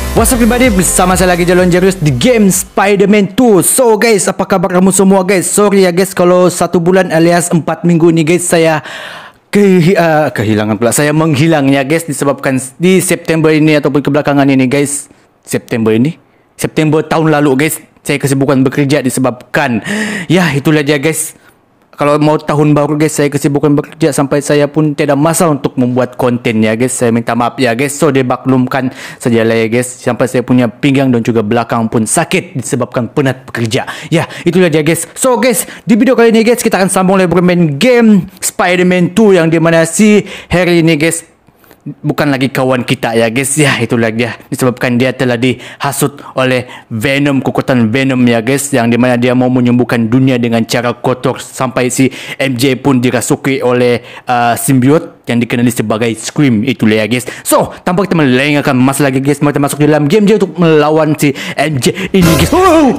What's up everybody, bersama saya lagi Jalon Jarius di game Spider-Man 2. So guys, apa kabar kamu semua guys? Sorry ya guys kalau 1 bulan alias 4 minggu ni guys saya kehilangan pula. Saya menghilang ya guys disebabkan di September ini ataupun kebelakangan ini guys. September tahun lalu guys, saya kesibukan bekerja disebabkan ya itulah dia guys. Kalau mau tahun baru guys, saya kesibukan bekerja sampai saya pun tidak masa untuk membuat konten ya guys. Saya minta maaf ya guys. So dimaklumkan sajalah ya guys. Sampai saya punya pinggang dan juga belakang pun sakit disebabkan penat bekerja. Ya, itulah dia guys. So guys, di video kali ini guys kita akan sambung lagi bermain game Spider-Man 2 yang dimana si Harry ini guys bukan lagi kawan kita ya guys. Ya itulah dia, disebabkan dia telah dihasut oleh Venom, kekuatan Venom ya guys, yang dimana dia mau menyembuhkan dunia dengan cara kotor. Sampai si MJ pun dirasuki oleh simbiot yang dikenali sebagai Scream. Itulah ya guys. So tanpa kita melengahkan masa lagi guys, mari kita masuk dalam game je untuk melawan si MJ ini guys.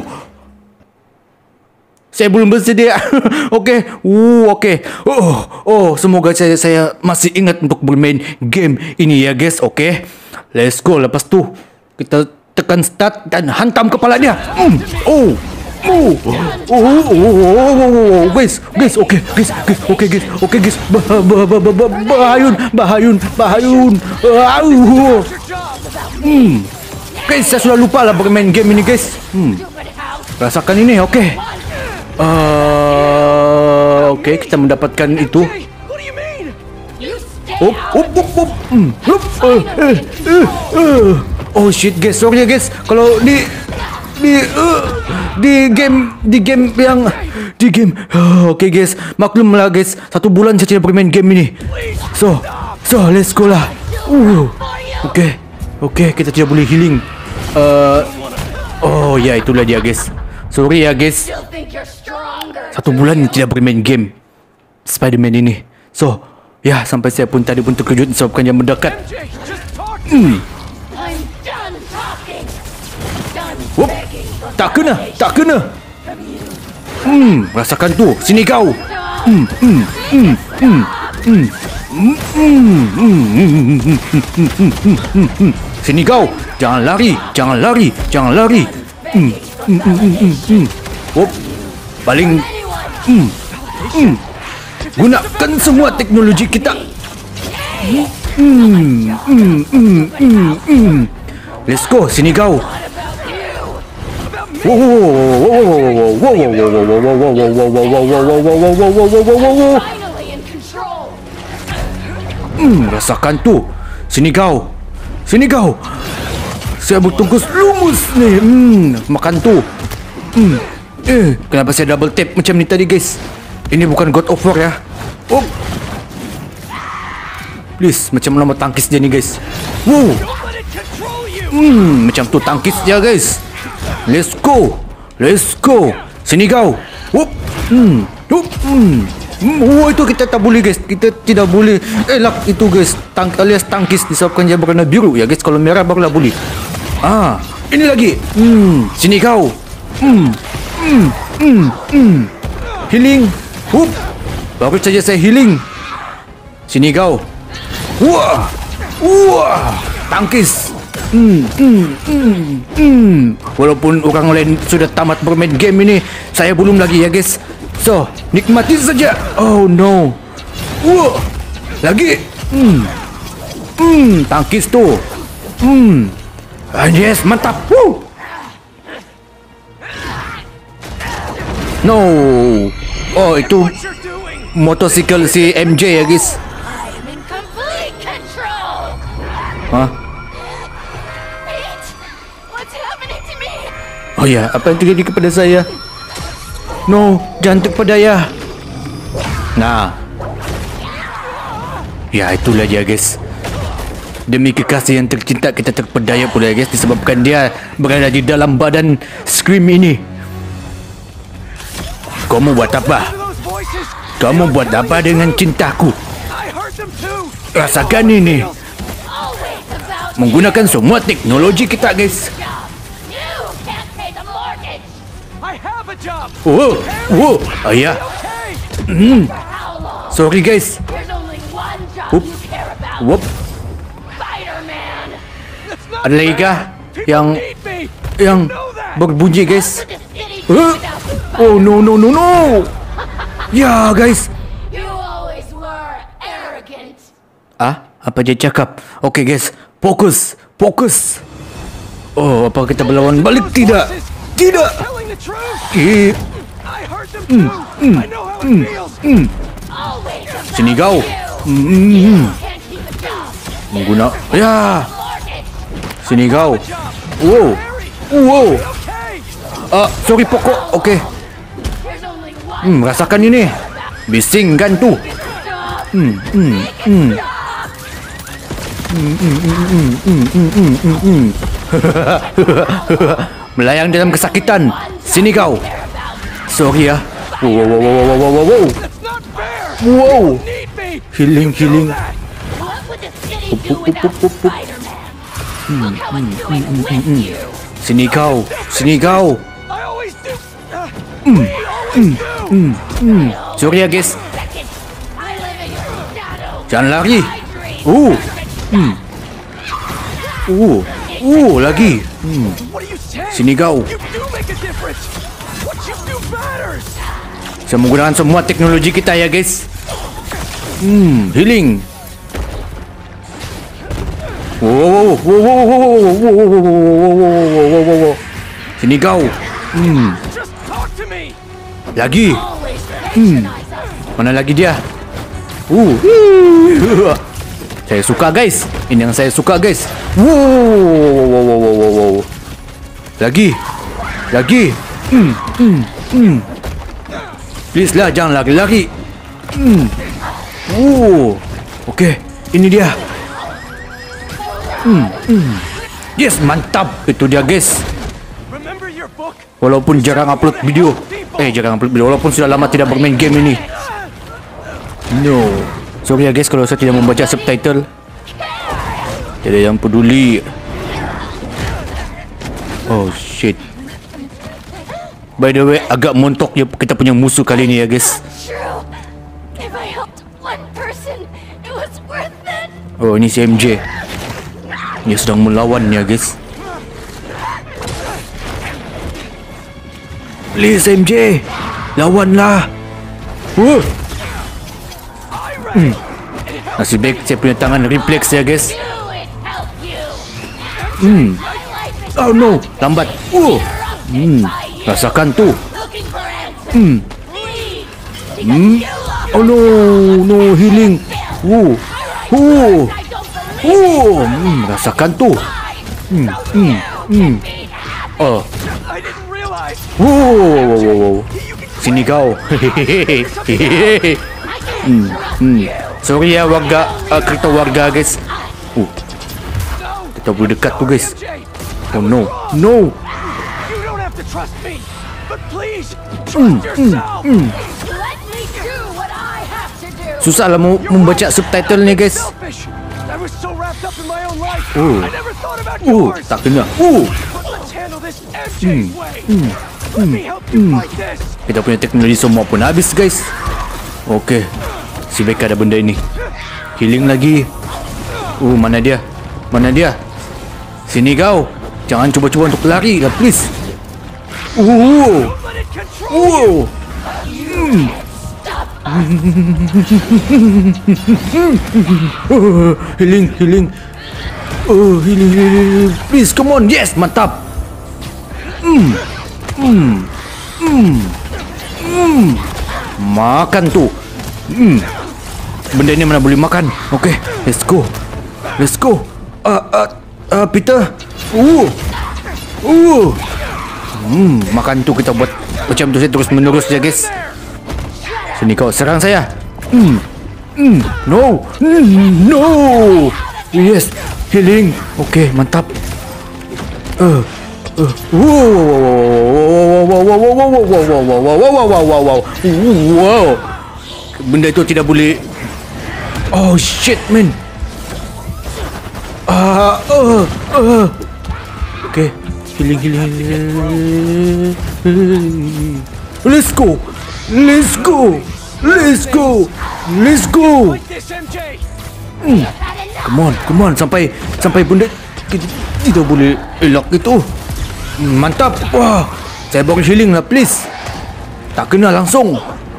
Saya belum bersedia. Okey. Okey. Semoga saya masih ingat untuk bermain game ini ya guys. Okey. Let's go. Lepas tu kita tekan start dan hantam kepala dia. Guys. Okey guys. Bahayun. Guys, saya sudah lupa lah bermain game ini guys. Rasakan ini. Okey. Okey, kita mendapatkan itu. Oh shit guys, sorry guys. Kalau di game. Okey guys, maklumlah guys, 1 bulan saya tidak bermain game ini. So let's go lah. Okey, kita tidak boleh healing. Oh ya, itulah dia guys. Sorry ya guys, 1 bulan tidak bermain game Spider-Man ini. So ya, sampai saya pun tadi pun terkejut disebabkan dia mendekat. Tak kena. Rasakan tu. Sini kau. Sini kau. Jangan lari. Paling gunakan semua teknologi kita. Let's go, sini kau. Rasakan tu. Sini kau. Saya bertungkus lumus ni. Makan tu. Kenapa saya double tap macam ni tadi guys? Ini bukan God of War ya. Please, macam lama tangkis dia ni guys. Macam tu tangkis dia guys. Let's go. Sini kau. Itu kita tak boleh guys. Kita tidak boleh elak itu guys. Alias tangkis disebabkan dia berwarna biru ya guys. Kalau merah barulah boleh. Ini lagi. Sini kau. Healing. Baru saja saya healing. Sini kau. Tangkis. Walaupun orang lain sudah tamat bermain game ini, saya belum lagi ya guys. So nikmati saja. Oh no. Lagi. Tangkis tu. Yes, mantap. No. Oh, itu motosikal si MJ ya guys. Oh ya, apa yang terjadi kepada saya? No, jangan terpedaya. Nah. Ya, itulah dia guys. Demi kekasih yang tercinta kita terpedaya pula guys, disebabkan dia berada di dalam badan Scream ini. Kamu buat apa dengan cintaku? Rasakan ini. Menggunakan semua teknologi kita guys. Ya. Sorry guys. Ada lagi kah? yang berbunyi guys. Oh no. Ya guys. Apa dia cakap? Okay guys, fokus. Oh, apa kita berlawan balik? Tidak. Sini kau. Mengguna. Ya. Sini kau. Wow. Sorry pokok. Okay. Rasakan ini. Bising kan tu. Melayang dalam kesakitan. Sini kau. Sorry ya. Wow. Healing. Sini kau. Sorry ya guys. Jangan lari. Lagi. Sini kau. Saya menggunakan semua teknologi kita ya guys. Healing. Wow. Sini kau. Lagi. Mana lagi dia? Saya suka guys. Ini yang saya suka guys. Wow. Lagi. Please lah, jangan lari. Okay, ini dia. Yes, mantap. Itu dia guys. Walaupun jarang upload video. Walaupun sudah lama tidak bermain game ini. No. Sorry ya guys kalau saya tidak membaca subtitle. Tidak ada yang peduli. Oh shit. By the way, agak montok ya kita punya musuh kali ini ya guys. Oh, ini si MJ. Dia sedang melawan ya guys. Please MJ, lawanlah. Nasib baik saya punya tangan refleks ya guys. Oh no, lambat. Rasakan tu. Oh no, healing. Rasakan tu. Oh. Sini kau. Sorry ya warga, kereta warga guys. Kita boleh dekat tu guys. Oh no. Susah lah membaca subtitle ni guys. Tak kena. Kita punya teknologi semua pun habis guys. Okay, si baik ada benda ini. Healing lagi. Mana dia? Sini kau. Jangan cuba-cuba untuk lari lah please. Healing. Healing. Please, come on. Yes, mantap. Makan tu. Benda ni mana boleh makan. Okay, let's go. Peter. Makan tu kita buat macam tu saya terus menerus je guys. Sini kau serang saya. No. Yes, healing. Okay, mantap. Wow. Benda itu tidak boleh. Oh shit man. Okay, healing. Let's go. Come on. Sampai benda Tidak boleh elak itu. Mantap. Wah, saya baru healing lah, please. Tak kena langsung.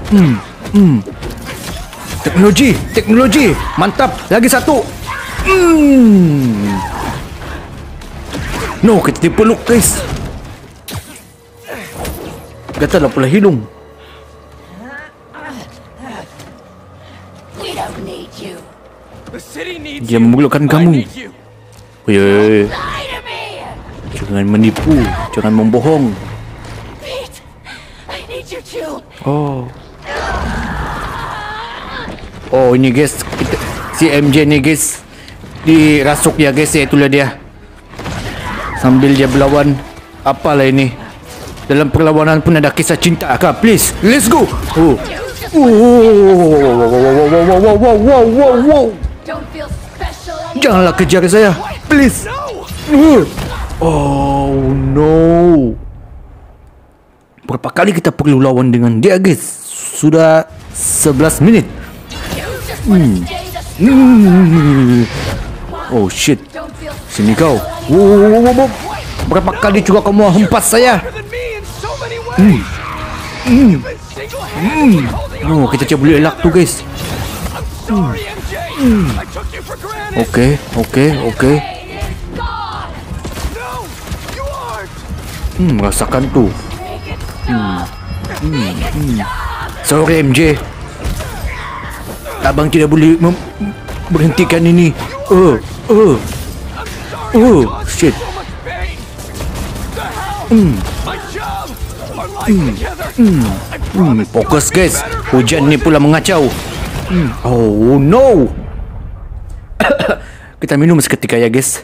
Teknologi. Mantap. Lagi satu. No, kita dipeluk, guys. Kata dah pula hidung. Dia memelukkan kamu. Oi. Jangan menipu, jangan membohong. Oh ini guys, si MJ ni guys dirasuk ya guys, ya itulah dia. Sambil dia berlawan. Apalah ini? Dalam perlawanan pun ada kisah cinta kah? Please, let's go. Wow. Janganlah kejar saya, please. Oh no. Berapa kali kita perlu lawan dengan dia guys? Sudah 11 minit. Oh shit. Sini kau. Berapa kali juga kamu hempas saya? Oh, kita coba boleh elak tu guys. Okay. Rasakan tu. Sorry MJ. Abang tidak boleh berhentikan ini. Shit. Fokus guys. Hujan ni pula mengacau. Oh no. Kita minum seketika ya guys.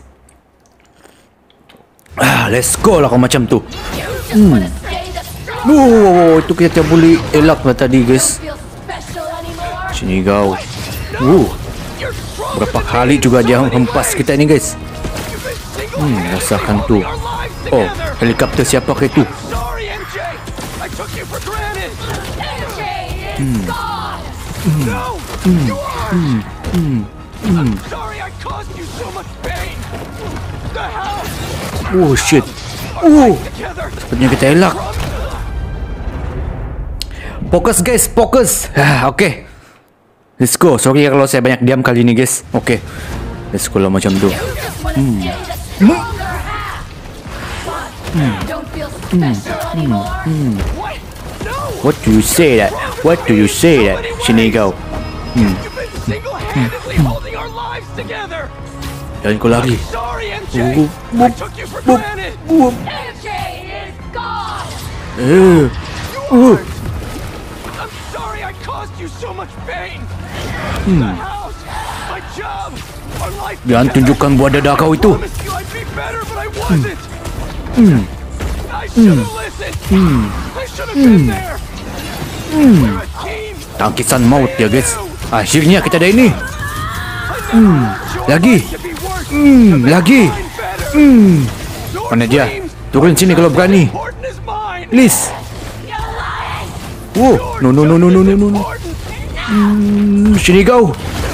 Let's go lah kau macam tu. Itu kita boleh elak lah tadi guys. Sini kau. Berapa kali juga dia hempas kita ni guys. Rasakan tu. Oh, helikopter siapa ke itu? Oh shit. Sepertinya kita elak. Fokus guys, fokus. Okay. Let's go. Sorry kalau saya banyak diam kali ini guys. Okay. Let's go lah macam tu. What do you say that? Sini kau. Jangan kau lari. Jangan tunjukkan buah dada kau itu. Tangkisan maut ya guys. Akhirnya kita ada ini. Lagi. Mana dia? Turun sini kalau berani. Please. No. Sini kau.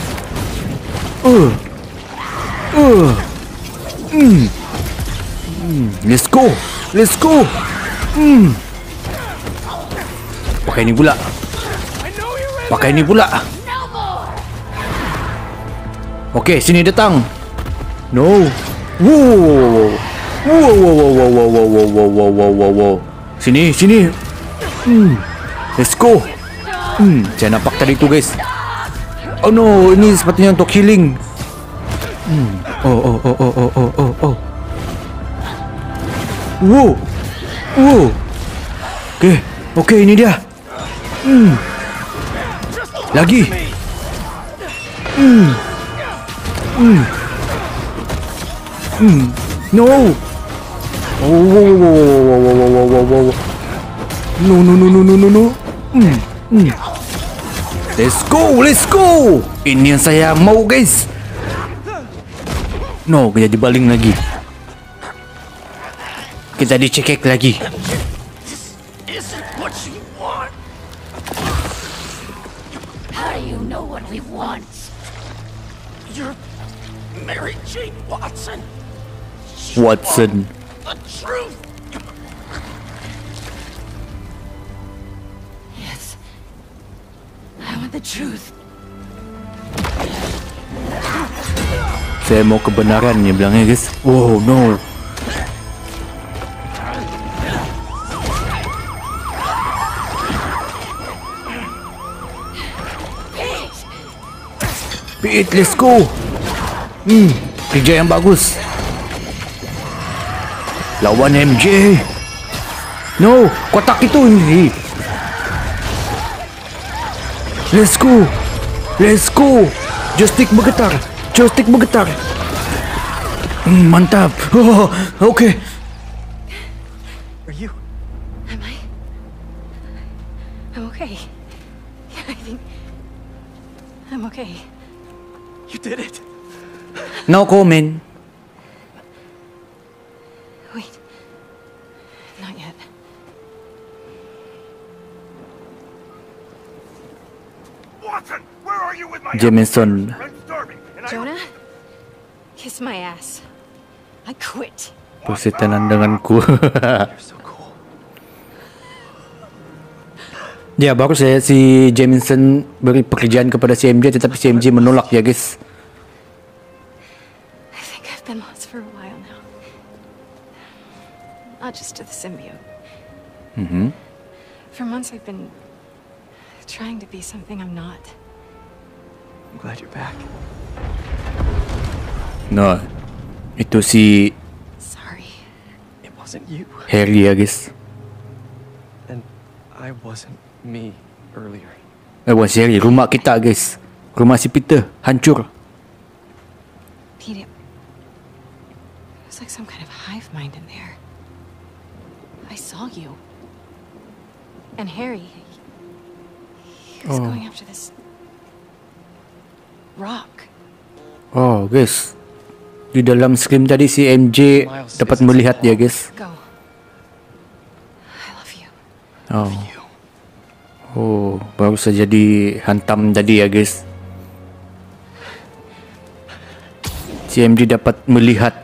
Let's go. Pakai ini pula. Okey, sini datang. No. Wow. Sini. Let's go. Saya nampak tadi tu guys. Oh no, ini sepertinya untuk healing. Wow. Okay, ini dia. Lagi. No. No. Let's go. Ini yang saya mau guys. No, kita dibaling lagi. Kita dicekek lagi. How do you know what we want? You're Mary Jane Watson. Watson. The truth. Yes. I want the truth. Saya mau kebenaran ni bilangnya guys. Oh no. Pete, let's go. Kerja yang bagus. Lawan MJ. No, kotak itu ini. Let's go. Let's go. Joystick bergetar. Joystick bergetar. Mantap. Oh, okay. Are you? Am I? I'm okay. Yeah, I think I'm okay. You did it. No comment. Wait. Not yet. Watson, where are you with my Jameson. I'm starving, and Jonah? Kiss my ass. I quit. Persetanan denganku. You're so cool. Ya, baru si Jameson beri pekerjaan kepada si MJ, tetapi si MJ menolak ya guys. I think I've been lost for a while now. Not just to the symbiote. For months I've been trying to be something I'm not. I'm glad you're back. No, itu si Sorry. It wasn't you, Harry ya guys. and I wasn't me earlier. Bukan si Harry, rumah kita guys. Rumah si Peter hancur. Pete, it was like some kind of hive mind in there. I saw you. And Harry, he was going after this rock. Oh guys, di dalam screen tadi si MJ dapat melihat ya guys. Go. I love you. Oh, oh baru saja dihantam tadi ya guys. Si MJ dapat melihat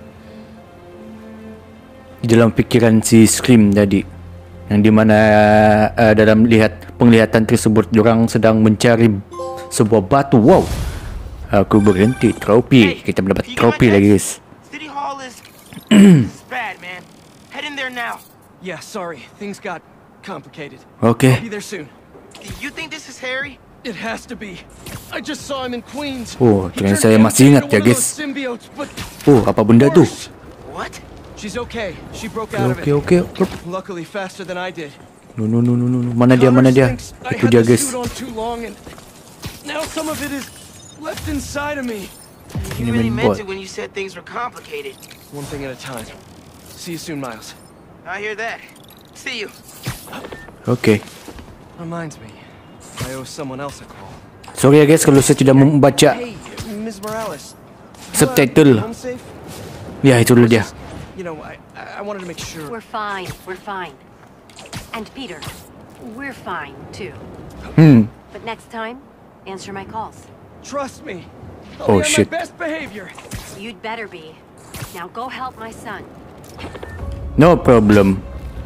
di dalam pikiran si Scream tadi, yang dimana dalam penglihatan tersebut diorang sedang mencari sebuah batu. Wow, aku berhenti. Trofi, kita mendapat trofi lagi guys. City Hall is this is bad, man. Head in there now. Yeah, sorry. Things got complicated. Oke. Be there soon. You think this is Harry? It has to be. I just saw him in Queens. Oh, He kirain turned saya MJ masih ingat into ya one of guys. those symbiotes, but Oh, apa benda tu? worse. What? She's okay. She broke out of Oke, it. oke. Luckily, faster than I did. No. Mana dia? Mana dia? Connors thinks I Itu had dia the guys. suit on too long, and now some of it is left inside of me. You Ini really main meant bot. it when you said things were complicated. One thing at a time. See you soon, Miles. I hear that. See you. Oke. Reminds me, I owe someone else a call. Sorry ya guys kalau saya tidak membaca Hey, Ms. Morales. subtitle. Home safe? Ya, itulah dia. You know, I wanted to make sure. We're fine. We're fine. And Peter, we're fine too. But next time, answer my calls. Trust me. Oh, I'll be on shit. my best behavior. You'd better be. Now go help my son. No problem.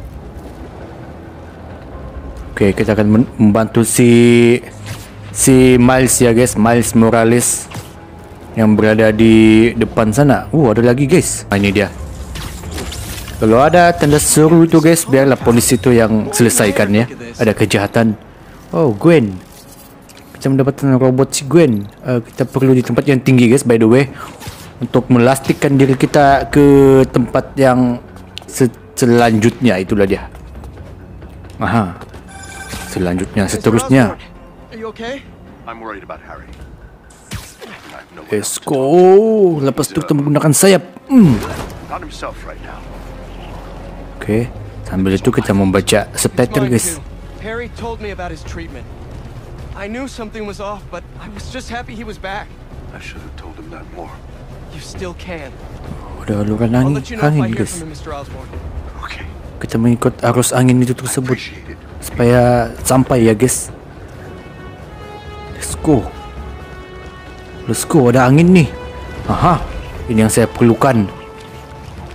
Oke, kita akan membantu si Miles ya guys, Miles Morales yang berada di depan sana. Ada lagi guys. Ini dia. Kalau ada tanda seru itu guys, biarlah polisi itu yang selesaikan ya. Ada kejahatan. Oh, Gwen. Kita mendapatkan robot si Gwen. Kita perlu di tempat yang tinggi guys, by the way, untuk melastikkan diri kita ke tempat yang selanjutnya. Itulah dia. Aha. Selanjutnya, Mr. seterusnya. Osborn, are you okay? I'm worried about Harry. Let's go. Lepas itu kita menggunakan sayap. Not himself right now. Oke. Sambil itu kita membaca He's subtitle mine guys. too. Harry told me about his treatment. I knew something was off, but I was just happy he was back. I should have told him that more. You still can. Ada aluran I'll angin, let you know if I angin hear guys. from him, Mr. Osborn. Okay. Kita mengikut arus angin itu tersebut Appreciate it. supaya sampai ya guys. Let's go. Let's go, ada angin nih. Aha, ini yang saya perlukan.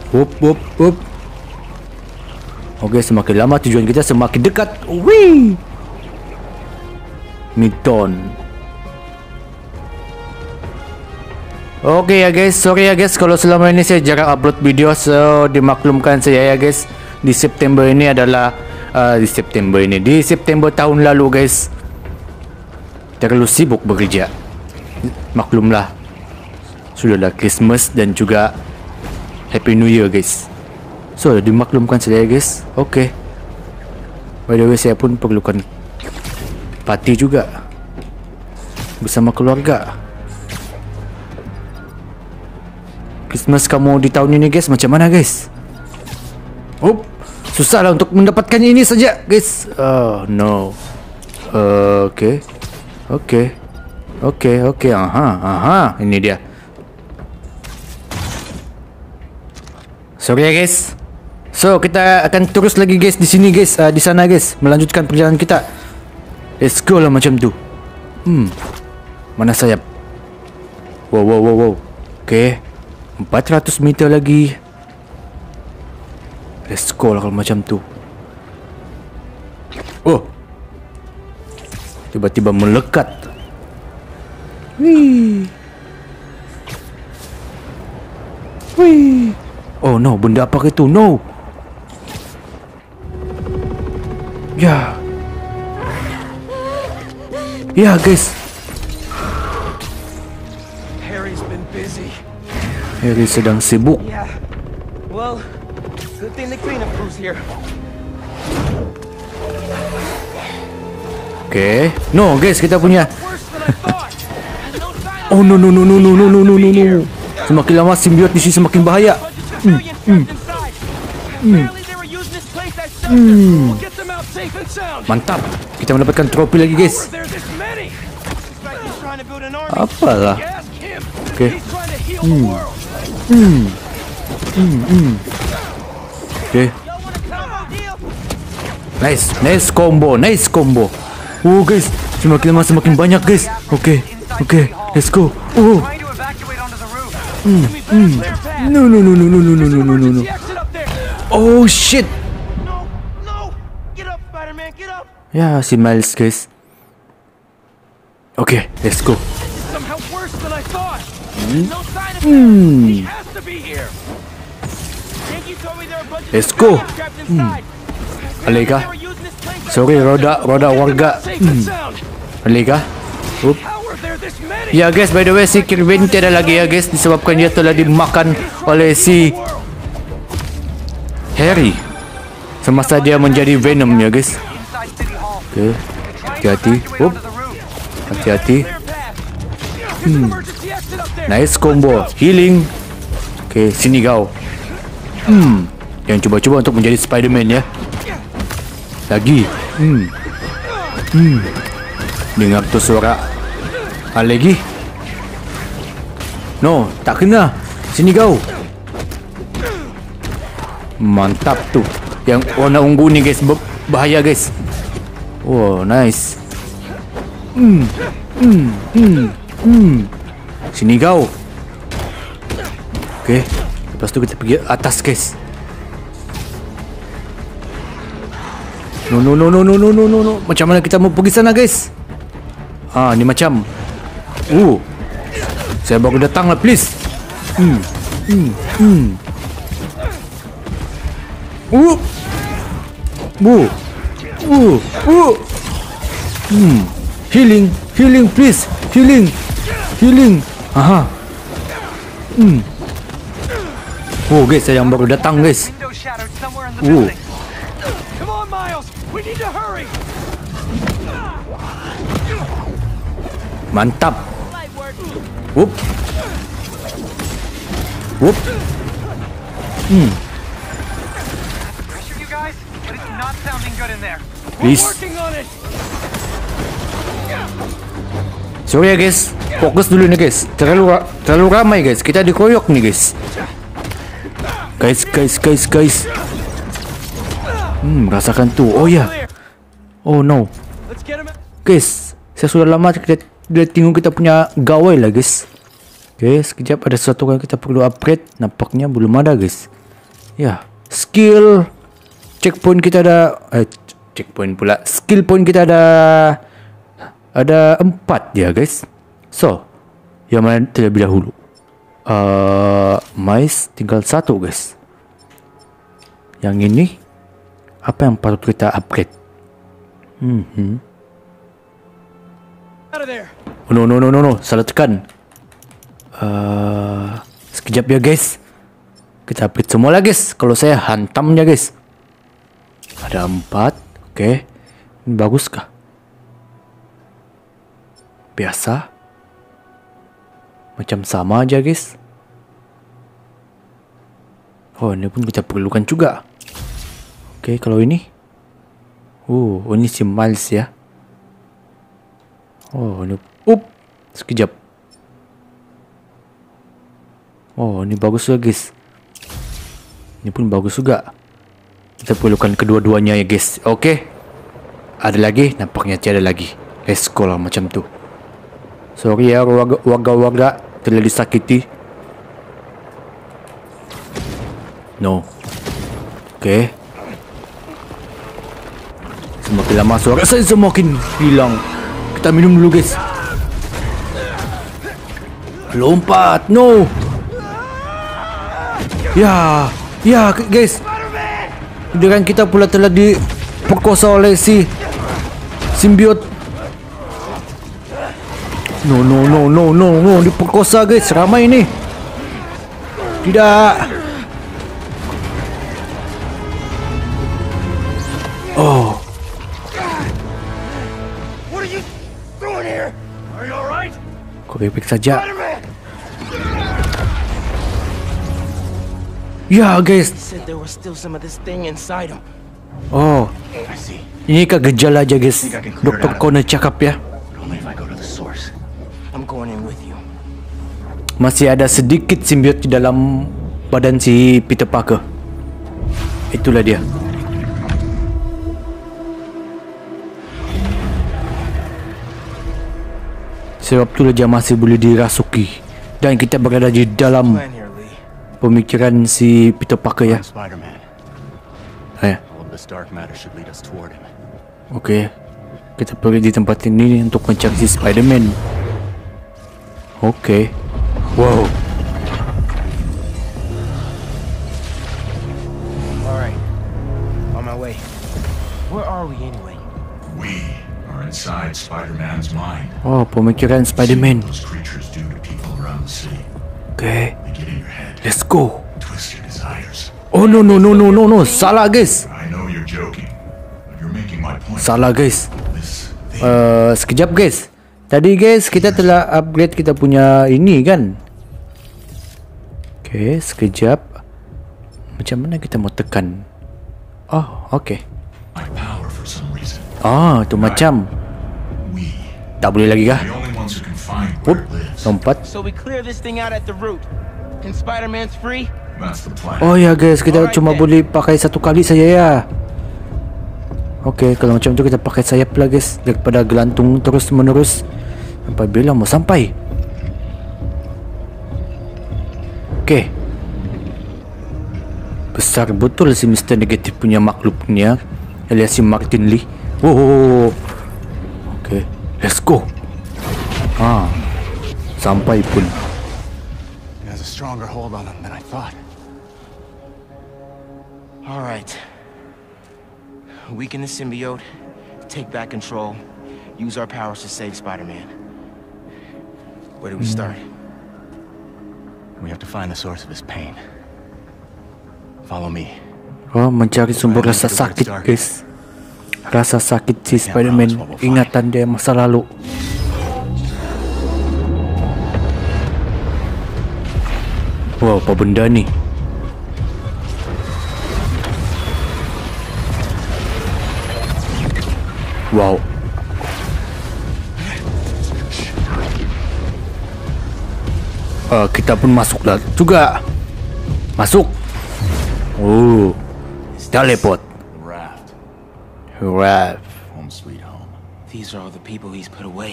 Up. Oke, semakin lama tujuan kita semakin dekat. Wih. Midtown. Oke ya guys, sorry ya guys kalau selama ini saya jarang upload video, so dimaklumkan saya ya guys. Di September tahun lalu guys, terlalu sibuk bekerja. Maklumlah, sudahlah Christmas dan juga Happy New Year guys. So dimaklumkan saya guys. Oke. By the way, saya pun perlukan party juga bersama keluarga. Christmas kamu di tahun ini guys macam mana guys? Susah lah untuk mendapatkannya ini saja guys. Oh no. Oke. Aha, ini dia. Sorry ya guys. So kita akan terus lagi guys di sini guys, di sana guys, melanjutkan perjalanan kita. Let's go lah macam tu. Mana sayap? Wow. Oke. 400 meter lagi. Let's go lah kalau macam tu. Oh. Tiba-tiba melekat. Wih. Oh no, benda apa itu? No. Ya. Ya guys. Harry's been busy. Harry sedang sibuk. Yeah. Well, good thing the cleanup crew's here. Oke. No guys, kita punya. Worse than I thought. No sign of Oh no. Semakin lama simbiot di sini semakin bahaya. civilians trapped inside. Apparently they were using this place as shelter. We'll get them out safe and sound. Mantap. Kita mendapatkan trofi lagi guys. There are this many. It's like he's trying to build an army. Apalah. Ask him. Okay. He's trying to heal the world. Oke. Y'all want a combo deal? Nice combo. Guys, semakin lama semakin banyak guys. Oke. Let's go. Trying to evacuate onto the roof. Give me better clear path. No. Emergency exit up there. Oh shit. No. Get up, Spider-Man. Get up. Ya, si Miles guys. Oke, let's go. Somehow worse than I thought. No sign of him. He has to be here. Yankee told me there are a bunch of Let's go. civilians trapped inside. Alika. They were using this place as Sorry, roda warga. safe and sound. Alika. How are there this many? Ya guys, by the way, si Kirby tiada lagi ya guys, disebabkan dia telah dimakan oleh si Harry semasa dia menjadi Venom ya guys. Inside City Hall. Oke, hati-hati. Evacuate onto the roof. Hati-hati. Clear path. There's an emergency exit up there. Nice combo, healing. Oke, sini kau. Jangan coba-coba untuk menjadi Spider-Man ya. Lagi. Dengar tu suara. Lagi. No, tak kena. Sini kau. Mantap tu. Yang warna ungu ni guys, bahaya guys. Oh, nice. Sini kau. Oke. Lepas tu kita pergi atas guys. No. Macam mana kita mau pergi sana guys? Ni macam. Saya baru datang lah please. Healing please. Healing. Aha. Guys, saya yang baru datang guys. Window shattered somewhere in the building. Come on, Miles. We need to hurry. Mantap. Light work. Whoop. Pressure you guys, but it's not sounding good in there. Please. Working on it. Sorry ya guys. Fokus dulu nih guys. Terlalu ramai guys. Kita dikoyok nih guys. Guys. Rasakan tuh. Oh ya. Oh no. Let's get him. Guys, saya sudah lama kita tengok kita punya gawai lah guys. Oke, sekejap ada sesuatu yang kita perlu upgrade. Nampaknya belum ada guys. Ya, skill checkpoint kita ada checkpoint pula. Skill point kita ada 4 ya guys. So, yang mana terlebih dahulu? Mice tinggal 1 guys. Yang ini apa yang patut kita upgrade? Out of there. Oh, no, salah tekan. Sekejap ya guys. Kita upgrade semua lah guys. Kalau saya hantamnya guys. Ada 4. Oke. Ini bagus kah? Biasa. Macam sama aja guys. Oh, ini pun kita perlukan juga. Oke, kalau ini. Ini si Miles ya. Oh, ini. Sekejap. Oh, ini bagus juga guys. Ini pun bagus juga. Kita perlukan kedua-duanya ya guys. Oke. Ada lagi? Nampaknya tiada lagi. Let's go lah macam tu. Sorry ya warga-warga telah disakiti. No. Oke. Semakin lama suara saya semakin hilang. Kita minum dulu guys. Lompat. No. Ya guys. Dengan kita pula telah diperkosa oleh si simbiot. No, diperkosa guys. Ramai ni. Tidak. Oh. What are you doing here? Are you alright? Kau baik-baik saja. Spider-Man! Ya guys. Said there was still some of this thing inside him. Oh. I see. Ini kah gejala aja guys. Dokter Connor cakap ya. Only if I go to the source. I'm going in with you. Masih ada sedikit simbiot di dalam badan si Peter Parker. Itulah dia. Sebab itulah dia masih boleh dirasuki. Dan kita berada di dalam Plan here, Lee. pemikiran si Peter Parker ya. I'm Spider-Man. Ya. All of this dark matter should lead us toward him. Oke. Kita pergi di tempat ini untuk mencari si Spider-Man. Oke. Wow. Alright. On my way. Where are we anyway? We are inside Spider-Man's mind. Oh, pemikiran Spider-Man. Those creatures do to people around the city. Oke. They get in your head, Let's go. twist your desires. Oh no. Salah guys. I know you're joking, but you're making my point. Salah guys. This thing Sekejap guys. Tadi guys kita telah upgrade kita punya ini kan. Oke, sekejap. Macam mana kita mau tekan? Oh, oke. my power for some reason. Itu macam. We, Tak boleh lagi kah? the only ones who can find Whoop, where it lives. lompat. So we clear this thing out at the root. And Spider-Man's free? That's the plan. Oh ya guys, kita Alright cuma then. boleh pakai satu kali saja ya. Oke, kalau macam tu kita pakai sayap lah guys, daripada gelantung terus menerus. Sampai bila mau sampai? Oke. Besar betul si Mr. Negatif punya makhluknya, alias si Martin Lee. Wow. Oke, let's go. Sampai pun. He has a stronger hold on him than I thought. Alright. Weaken the symbiote, take back control, use our powers to save Spider-Man. Where do we start? We have to find the source of his pain. Follow me. Oh, mencari sumber rasa sakit guys. Rasa sakit si Spider-Man, ingatan dia masa lalu. Wow, apa benda ni? Wow. Kita pun masuk dah juga. Masuk. Oh. Teleport. Raft. Raft. Home sweet home. These are all the people he's put away.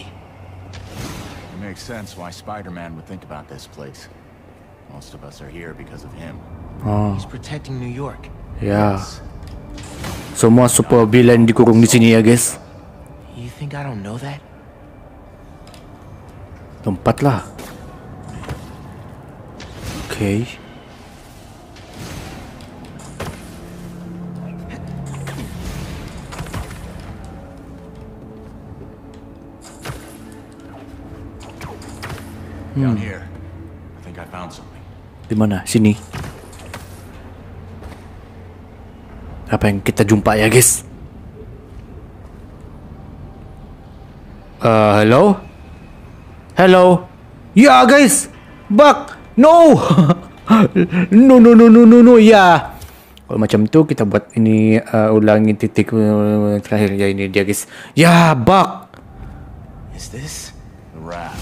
It makes sense why Spider-Man would think about this place. Most of us are here because of him. He's protecting New York. Ya. Semua super villain dikurung di sini ya guys. You think I don't know that? Tempat lah. Okay. Down here. I think I found something. Di mana? Sini. Apa yang kita jumpa ya guys? Hello? Hello? Ya guys! Bug! No! No, ya. Kalau macam tu kita buat ini ulangi titik terakhir ya, ini dia guys. Ya, bug! Is this? The raft.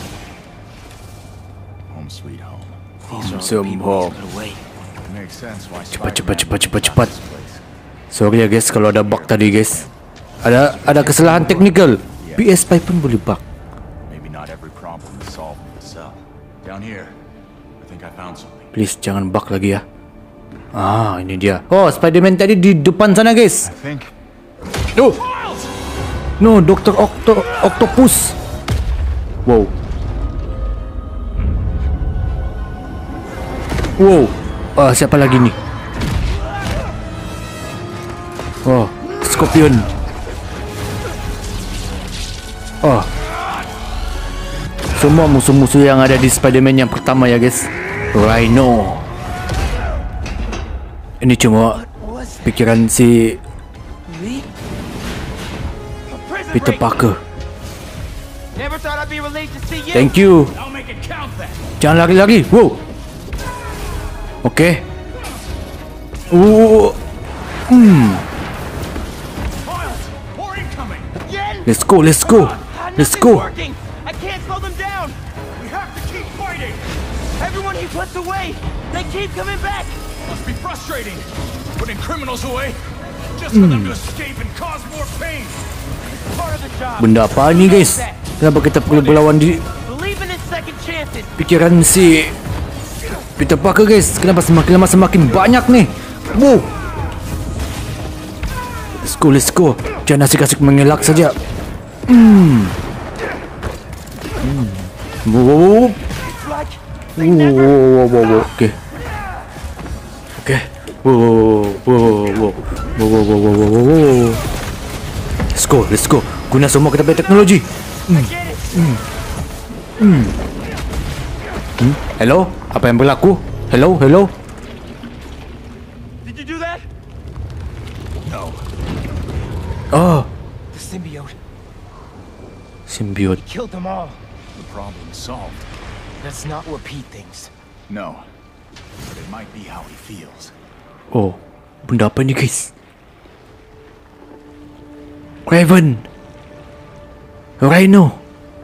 Home sweet home. These are all the Some people home. we put away. Makes sense why Cepat. Sorry ya guys kalau ada bug tadi guys. Ada kesalahan teknikal. PS5 pun boleh bug. Maybe not every problem is solved in the cell. Down here. I think I found something. Please jangan bug lagi ya. Ah, ini dia. Oh, Spider-Man tadi di depan sana guys. I think. Oh. No, Dr. Octopus. Wow. Siapa lagi nih? Oh, Scorpion. Oh. Semua musuh-musuh yang ada di Spider-Man yang pertama ya guys. Rhino. Ini cuma pikiran si Peter Parker. Never thought I'd be relieved to see you. Thank you. I'll make it count then. Jangan lari-lari. Wow. Okay. Miles, more incoming. Yen! Let's go. Nothing's working. I can't slow them down. We have to keep fighting. Everyone he puts away, they keep coming back. Must be frustrating. Putting criminals away just for them to escape and cause more pain. Part of the job. Benda apa ni guys? Kenapa kita perlu berlawan di Believing in second chances. pikiran si Peter Parker guys? Kenapa semakin lama semakin banyak nih? Wow. Let's go. Jangan asik-asik mengelak saja. Wow. Okay. Wow. Let's go. Guna semua kita punya teknologi. Hello? Apa yang berlaku? Hello? Did you do that? No. Oh, The symbiote. killed them all. The problem is solved. That's not what Pete thinks. No. But it might be how he feels. Oh, benda apa ni guys? Raven. Rhino.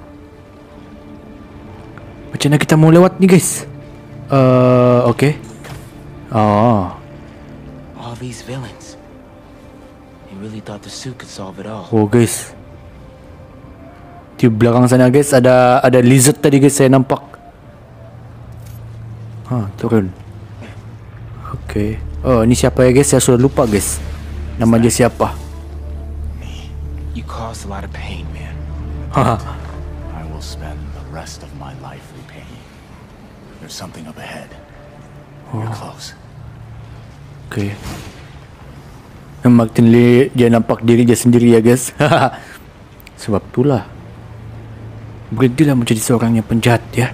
Macam mana kita mau lewat ni guys? Okay. All these villains. He really thought the suit could solve it all. Oh guys. Di belakang sana guys ada lizard tadi guys, saya nampak. Turun. Okay. Oh, ini siapa ya guys? Saya sudah lupa guys. Nama dia siapa? You caused a lot of pain, man. I will spend the rest of my life repaying. There's something up ahead. You're close. Okay. Martin Lee dia nampak diri dia sendiri ya guys. Sebab itulah berhentilah menjadi seorang yang penjahat ya.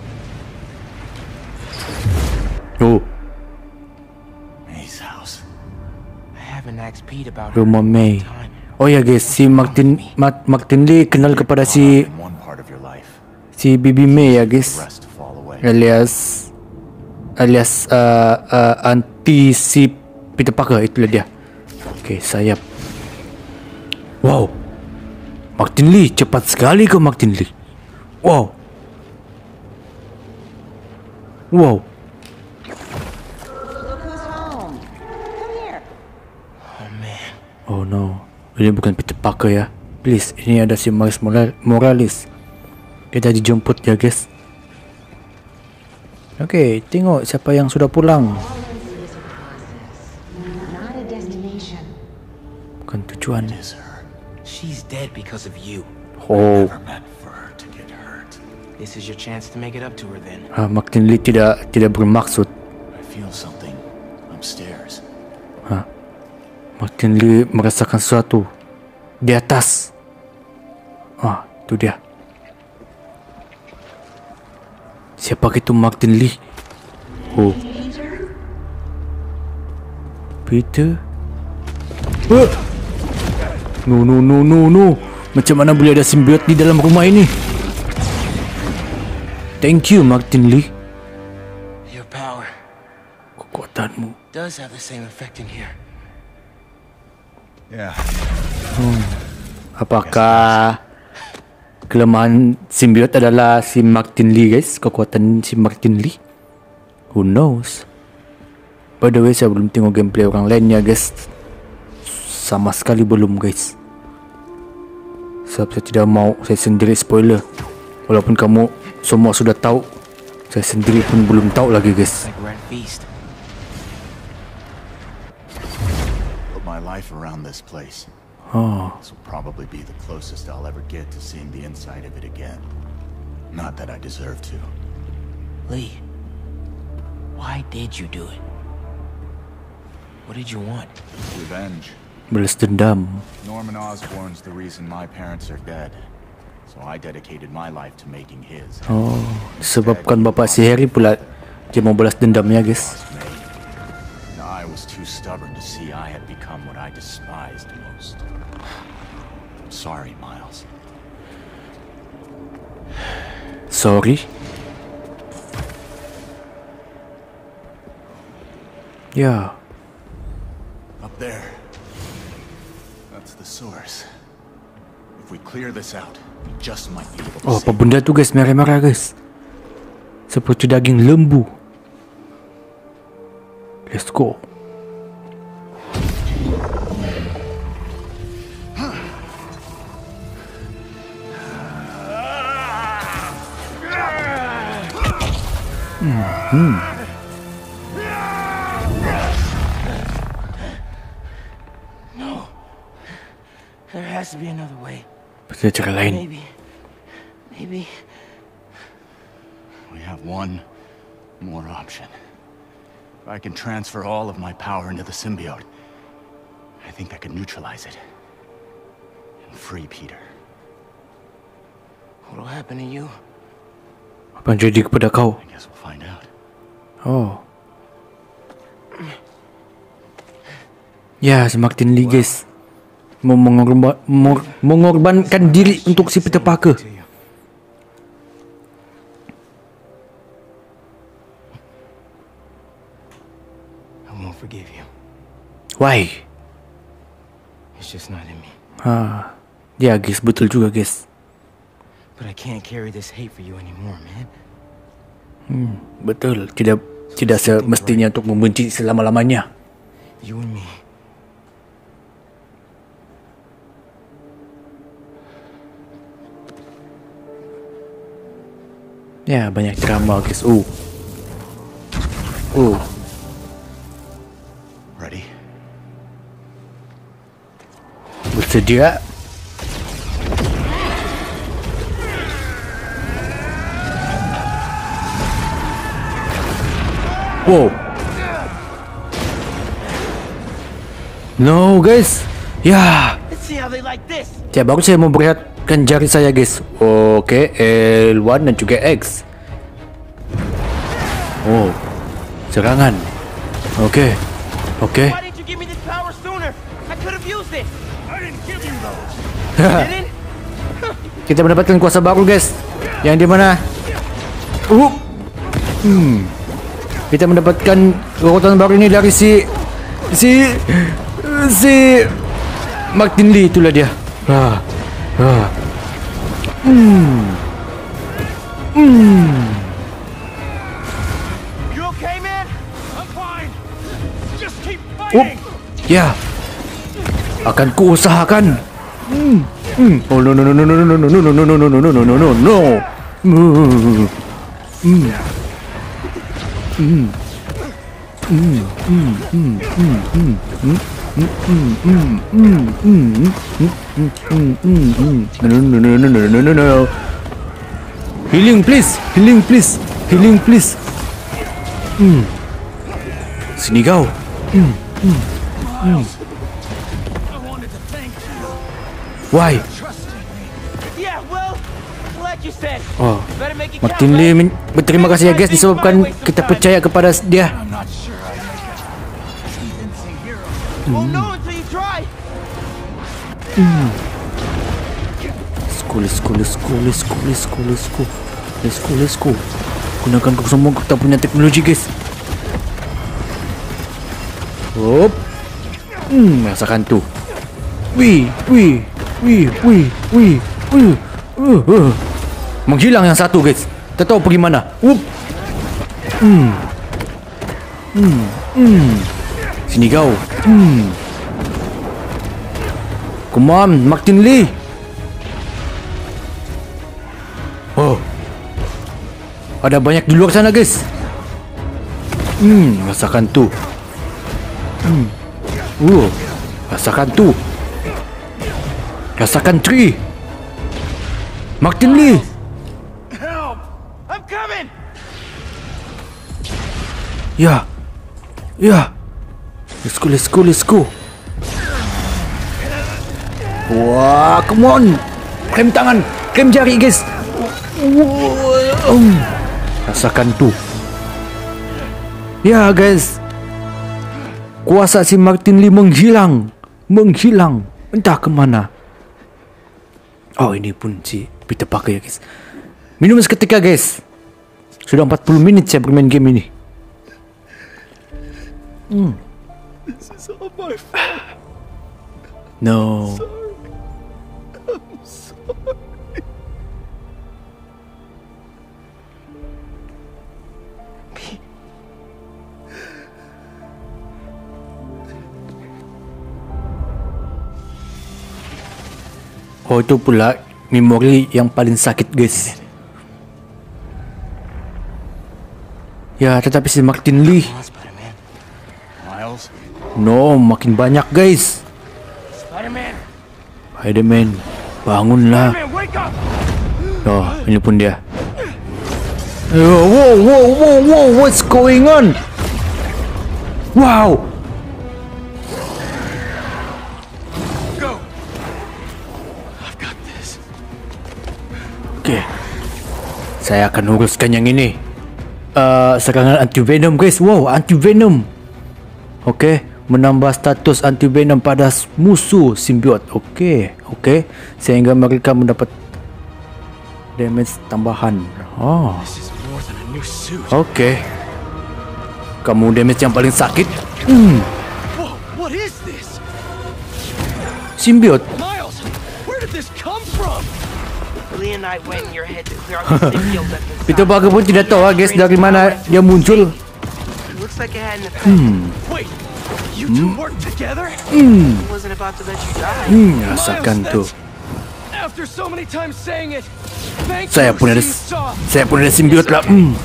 Oh, May's house. I haven't asked Pete about her rumah in a May. long time. Oh ya guys, si Martin Lee kenal kepada si In one part of your life, Baby May ya the guys, rest to fall away. alias anti si Peter Parker, itulah dia. Okay, sayap. Wow, Martin Lee, cepat sekali kau Martin Lee. Wow. Oh no, ini bukan Peter Parker ya. Please, ini ada si Miles Morales. Dia dah dijemput ya guys. Okay, tengok siapa yang sudah pulang. Bukan tujuan. It is her. She's dead because of you. Oh, Never meant for her to get hurt. This is your chance to make it up to her then. Martin Lee tidak bermaksud. I feel something upstairs. Martin Lee merasakan sesuatu di atas. Itu dia. Siapa itu Martin Lee? Oh, Peter? No. Macam mana boleh ada simbiot di dalam rumah ini? Thank you, Martin Lee. Your power Kekuatanmu. does have the same effect in here. Yeah. Apakah kelemahan simbiot adalah si Martin Lee, guys? Kekuatan si Martin Lee? Who knows? By the way, saya belum tengok gameplay orang lainnya, guys. Sama sekali belum, guys. Sebab saya tidak mau saya sendiri spoiler. Walaupun kamu semua sudah tahu, saya sendiri pun belum tahu lagi, guys. Like we're at feast. Put my life around this place. This will probably be the closest I'll ever get to seeing the inside of it again. Not that I deserve to. Lee, why did you do it? What did you want? Revenge. Balas dendam. Norman Osborn's the reason my parents are dead. So I dedicated my life to making his. Disebabkan bapak si Harry pula dia mau balas dendamnya, guys. And I was too stubborn to see I had become what I despised most. I'm sorry, Miles. Sorry. Ya. Up there. That's the source. If we clear this out, we just might be able to Oh, apa save. benda tu, guys? Merah-merah, guys. Seperti daging lembu. Let's go. There has to be another way. Pasti ada cara lain. Maybe. We have one more option. If I can transfer all of my power into the symbiote, I think I can neutralize it and free Peter. What'll happen to you? Apa yang jadi kepada kau? I guess we'll find out. Oh. Ya, si Martin Lee, guys. Mau mengorbankan diri untuk si Peter Parker. I won't forgive you. Why? It's just not in me. Ya, guys, betul juga, guys. But I can't carry this hate for you anymore, man. Betul, tidak semestinya untuk membenci selama-lamanya. You and me. Ya, banyak drama, guys. Ready? Bersedia? Wow. No, guys. Ya. Let's see how they like this. Ya, baru saya memperlihatkan jari saya, guys. Oke, L1 dan juga X. Oh, serangan. Oke. Why didn't you give me this power sooner? I could have used it. I didn't give you those. Didn't? Kita mendapatkan kuasa baru, guys. Yang dimana kita mendapatkan kekuatan baru ini dari si Martin Lee, itulah dia. You okay, man? I'm fine. Just keep fighting. Ya. Akan kuusahakan. Oh no. No. Healing please. Sini kau. Why? Yeah, well, like you said. Oh, Better make it Martin count, Lee right? berterima kasih ya guys disebabkan kita percaya kepada dia. Won't know until you try. Let's go. Gunakan semua kita punya teknologi guys. Hop. Rasakan tuh. Wih. Menghilang yang satu guys. Tak tahu pergi mana. Sini kau. Come on, Martin Lee. Oh. Ada banyak di luar sana guys. Rasakan tuh. Rasakan tuh. Rasakan tree. Martin Lee. Help! I'm coming. Ya. Let's go. Wah, come on. Klem tangan, klem jari guys. Rasakan tuh. Ya guys. Kuasa si Martin Lee menghilang. Entah kemana. Oh, ini pun si Peter Parker ya guys. Minum seketika guys. Sudah 40 menit saya bermain game ini. This is all my fault. No. I'm sorry. Oh, itu pula memori yang paling sakit guys. Ya, tetapi si Martin Lee. Spider-Man. Miles. No, makin banyak guys. Spider-Man, bangunlah. Man, wake up! Oh, ini pun dia. Wow, what's going on? Wow. Go. I've got this. Oke. Saya akan uruskan yang ini. Serangan anti-venom guys. Wow, anti-venom. Oke, menambah status anti-venom pada musuh simbiot. Oke. Sehingga mereka mendapat damage tambahan. Oh. This is more than a new suit. Oke. Kamu damage yang paling sakit. Whoa, what is this? Simbiot. Miles, where did this come from? Lee and I went in your head to clear out the symbiote that's inside. Peter Parker pun tidak tahu guys dari mana dia muncul. It looks like it had an effect. Wait, you two work together? It wasn't about to let you die. Rasakan tuh. After so many times saying it, thank Saya you, pun ada Seesaw. simbiot lah. I know.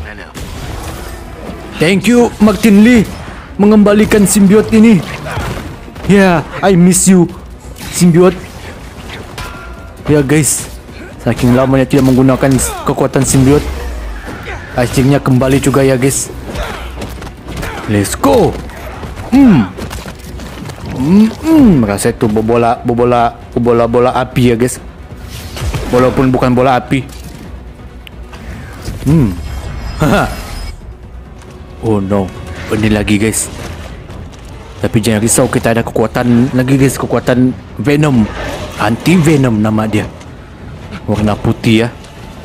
Thank you Martin Lee mengembalikan simbiot ini. Yeah, I miss you simbiot. Ya guys, saking lamanya tidak menggunakan kekuatan simbiot, akhirnya kembali juga ya guys. Let's go. Merasa itu bola api ya guys. Walaupun bukan bola api. Oh no, ini lagi guys. Tapi jangan risau, kita ada kekuatan lagi guys, kekuatan Venom. Anti-Venom nama dia. Warna putih ya.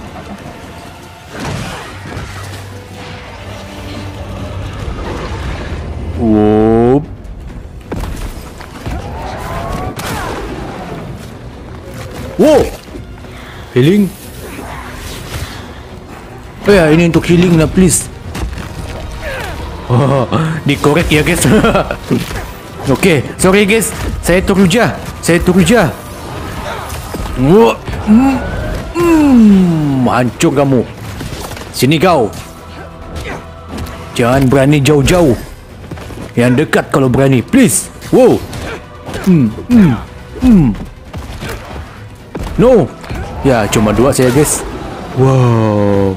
Whoop. Wow. Healing. Oh ya, ini untuk healing lah please. Oh, dikorek ya guys. Oke, sorry guys. Saya teruja. Hancur kamu. Sini kau. Jangan berani jauh-jauh. Yang dekat kalau berani, please. Wow. No. Ya, cuma 2 saya, guys. Wow.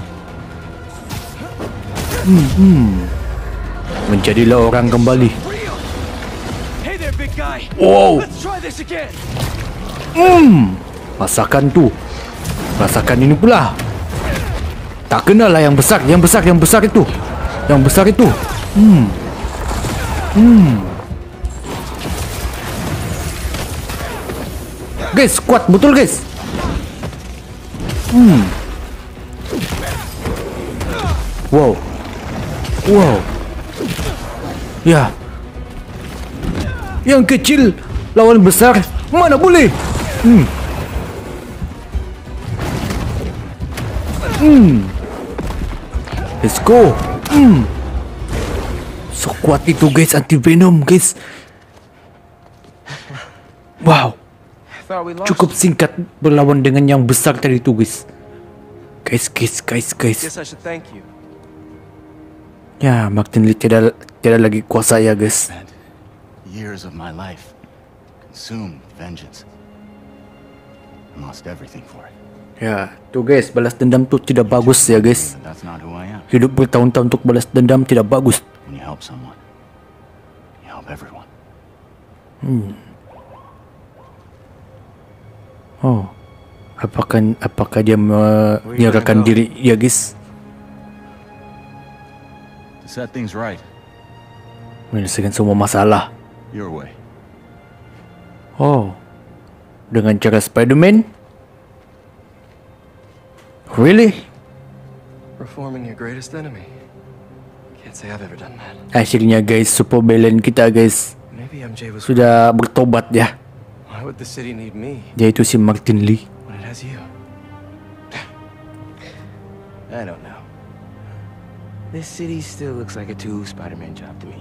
Menjadilah orang kembali. Hey there, big guy. Wow. Let's try this again. Rasakan tu. Rasakan ini pula. Tak kenal lah yang besar itu. Yang besar itu. Guys, kuat betul, guys. Wow. Ya. Yang kecil lawan besar, mana boleh? Let's go. So kuat itu, guys, anti-venom, guys. Wow. Cukup singkat berlawan dengan yang besar tadi itu, guys. Guys. Guess I should thank you. Ya, Martin Lee tidak lagi kuasa ya, guys. Spent years of my life consumed vengeance. I lost everything for it. Ya, tuh guys, balas dendam tuh tidak bagus ya, guys. But that's not who I am. Hidup bertahun-tahun untuk balas dendam tidak bagus. When you help someone, you help everyone. Oh, apakah dia menyerahkan diri ya, guys? To set things right, Menyelesaikan semua masalah. your way. Oh, dengan cara Spider-Man? Really? Reforming your greatest enemy. Can't say I've ever done that. Akhirnya, guys, super villain kita, guys, Maybe MJ was. sudah bertobat ya. Why would the city need me Yaitu si Martin Lee. when it has you? I don't know. This city still looks like a 2 Spider-Man job to me.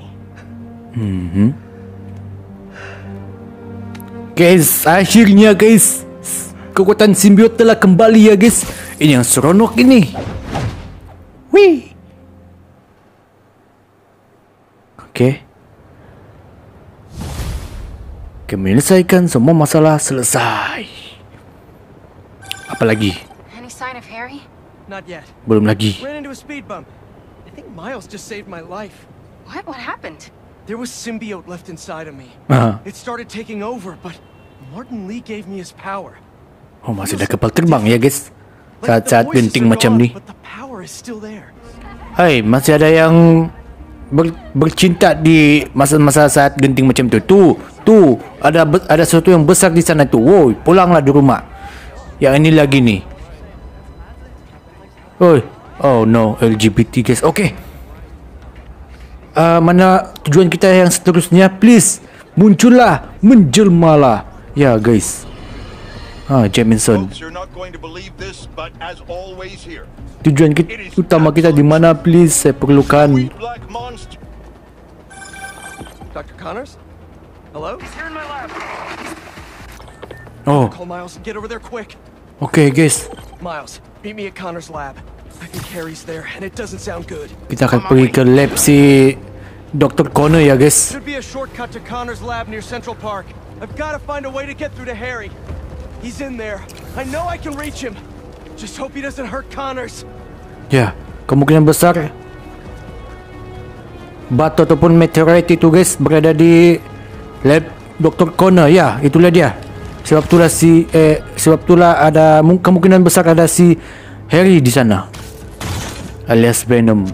Guys, akhirnya, guys, kekuatan simbiot telah kembali ya, guys. Ini yang seronok ini. Wih. Oke, menyelesaikan semua masalah selesai. Apalagi? Any sign of Harry? Not yet. Belum lagi. Ran into a speed bump. I think Miles just saved my life. What? What happened? There was symbiote left inside of me. Ah. It started taking over, but Martin Lee gave me his power. Oh, masih ada kapal terbang ya, guys. Like, the Saat-saat voices genting are macam gone, ni. But the power is still there. Hai, masih ada yang bercinta di masa-masa saat genting macam tu. Tuh, ada sesuatu yang besar di sana tu. Woi, pulanglah di rumah. Yang ini lagi nih. Oi, oh no, LGBT, guys. Oke. Mana tujuan kita yang seterusnya? Please, muncullah, menjelmalah. Ya, guys. Jamison. Folks, you're not going to believe this, but as always here, Tujuan utama kita di mana? Please, saya perlukan. we black monster. Dr. Connors? Hello? He's here in my lab. Oh, Call Miles and get over there quick. oke, guys. Miles, meet me at Connors' lab. I think Harry's there, and it doesn't sound good. Kita akan pergi ke lab si Dr. Connor ya, guys. Should be a shortcut to Connors' lab near Central Park. I've got to find a way to get through to Harry. He's in there. I know I can reach him. Just hope he doesn't hurt Connors. Ya, kemungkinan besar batu ataupun meteorit itu, guys, berada di lab Dr. Connor. Ya, itulah dia. Sebab itulah ada kemungkinan besar ada si Harry di sana, alias Venom.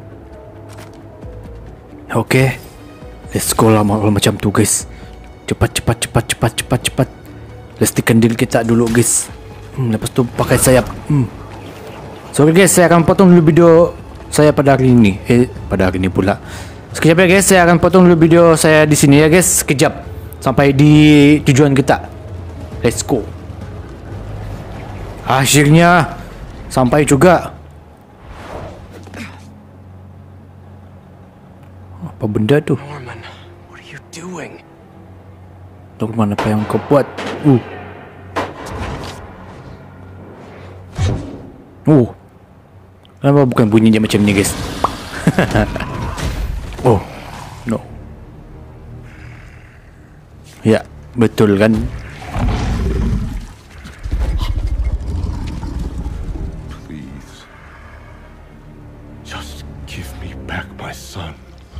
Oke, let's go lah macam tu, guys. Cepat. Lestikan diri kita dulu, guys. Lepas tu pakai sayap. Sorry, guys, saya akan potong dulu video saya pada hari ini. Pada hari ini pula. Sekejap ya, guys, saya akan potong dulu video saya di sini ya, guys. Sekejap sampai di tujuan kita. Let's go. Akhirnya sampai juga. Apa benda tu? Norman, what are you doing? Norman, apa yang kau buat? Kenapa bukan bunyinya macam ni, guys? Oh, no. Ya, betul kan? Please. Just give me back my son.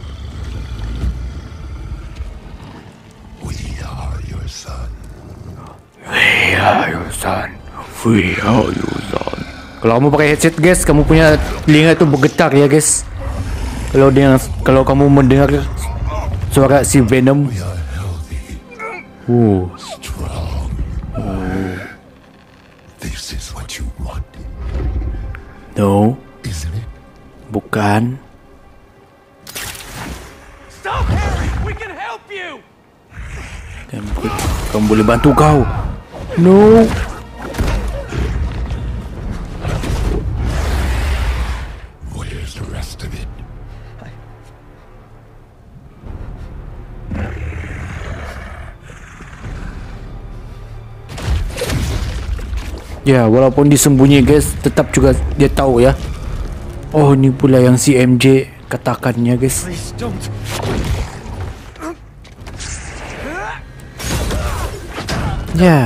We are your son. We are your son. We are your son. Kalau kamu pakai headset guys, kamu punya telinga itu bergetar ya guys. Kalau kamu mendengar suara si Venom. We are healthy, strong. This is what you want, No, isn't it? bukan. Stop, Harry! We can help you! Kamu boleh bantu kau. No. Where's the rest of it? Ya, walaupun disembunyi guys, tetap juga dia tahu ya. Oh, ini pula yang si MJ katakannya guys. Please don't. Ya.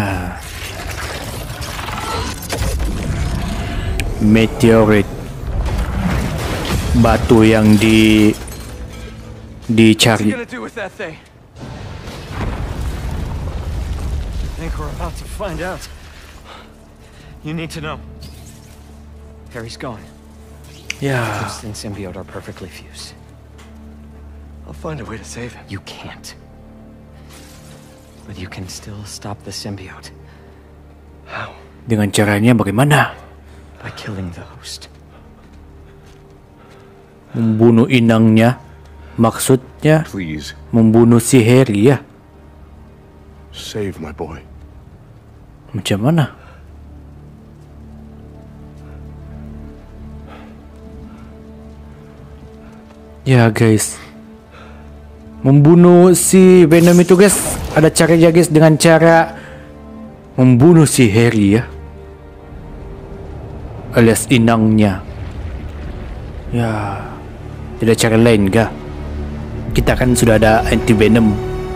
Meteorit. Batu yang What's he dicari. gonna do with that thing? I think we're about to find out. You need to know. Harry's gone. Ya. Ghost and symbiote are perfectly fused. I'll find a way to save him. You can't. But you can still stop the symbiote. How? Dengan caranya bagaimana? By killing the host. Membunuh inangnya. Maksudnya Please, membunuh si Harry ya. save my boy. Macam mana? Ya guys, membunuh si Venom itu guys, ada caranya guys, dengan cara membunuh si Harry ya, alias inangnya. Ya, tidak cara lain kah? Kita kan sudah ada anti Venom.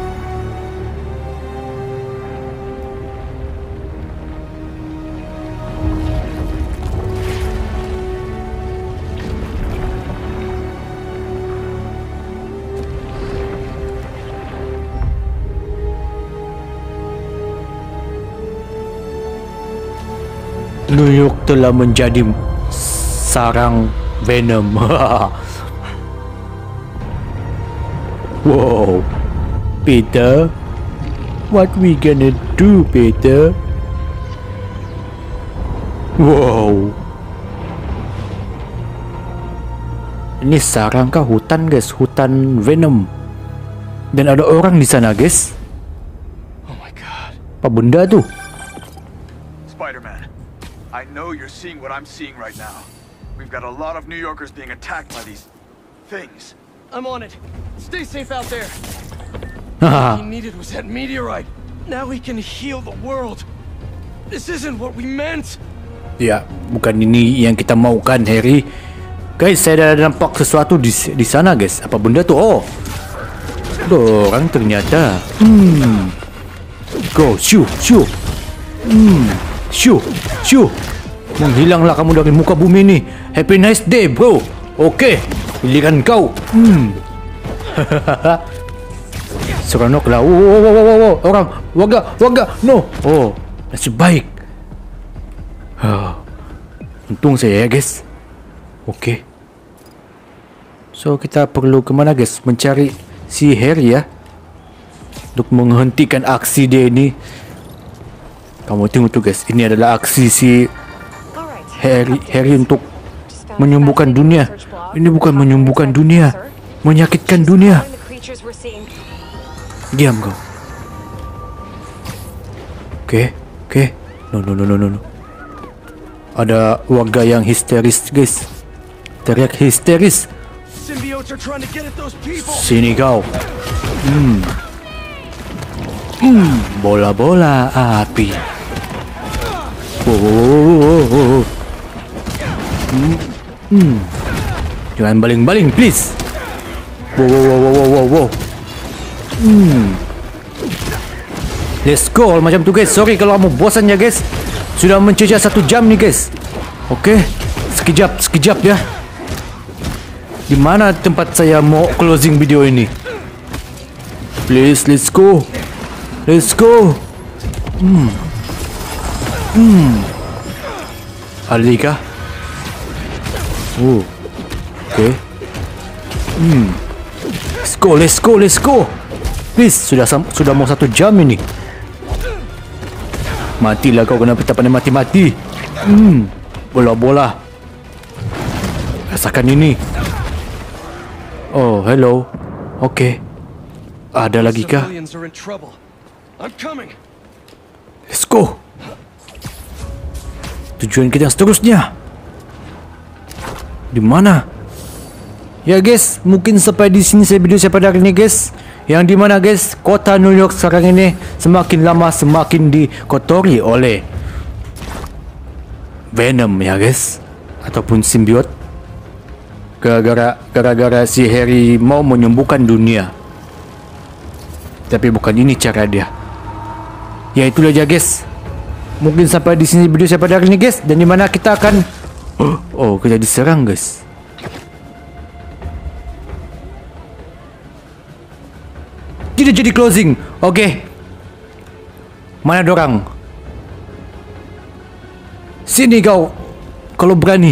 New York telah menjadi sarang Venom. Wow, Peter, what we gonna do, Peter? Wow, ini sarang kah hutan guys, hutan Venom, dan ada orang di sana guys. Oh my god. Apa benda tu? Spider-Man, I know you're seeing what I'm seeing right now. We've got a lot of New Yorkers being attacked by these things. I'm on it. Stay safe out there. Haha. All he needed was that meteorite. Now he can heal the world. This isn't what we meant. Ya, bukan ini yang kita maukan, Harry. Guys, saya dah nampak sesuatu di sana, guys. Apa benda tu? Oh, ada orang ternyata. Go, shoo, shoo. Shoo, shoo. Menghilanglah kamu dari muka bumi ni. Happy nice day, bro. Okey, pilihan kau. Seronok lah. Wow. Orang, warga. No. Oh, nasib baik. Untung saya ya guys. Okey. So kita perlu kemana guys? Mencari si Harry ya, untuk menghentikan aksi dia ini. Kamu tengok tu guys, ini adalah aksi si Harry untuk menyembuhkan dunia. Ini bukan menyembuhkan dunia, menyakitkan dunia. Diam kau. Okey. No. Ada warga yang histeris guys. Teriak histeris. Symbiotes are trying to get at those people. Sini kau. Bola-bola api. Wow. Jangan baling-baling please. Wow. Let's go. Macam tu guys. Sorry kalau kamu bosan ya guys. Sudah mencecah 1 jam nih guys. Oke. Sekejap ya. Di mana tempat saya mau closing video ini? Please, let's go. Ada lagi kah? Oke. Let's go. Please, sudah mau 1 jam ini. Matilah kau, kenapa tak pandai mati. Bola. Rasakan ini. Oh, hello. Oke. Ada lagi kah? Let's go. Tujuan kita yang seterusnya di mana? Ya guys, mungkin sampai di sini saya video saya pada hari ini guys. Yang dimana guys, kota New York sekarang ini semakin lama semakin dikotori oleh Venom ya guys, ataupun simbiot. Gara-gara si Harry mau menyembuhkan dunia. Tapi bukan ini cara dia. Ya itulah aja guys. Mungkin sampai di sini video saya pada hari ini guys, dan dimana kita akan kita diserang guys. Tidak jadi closing. Oke. Mana dorang? Sini kau, kalau berani.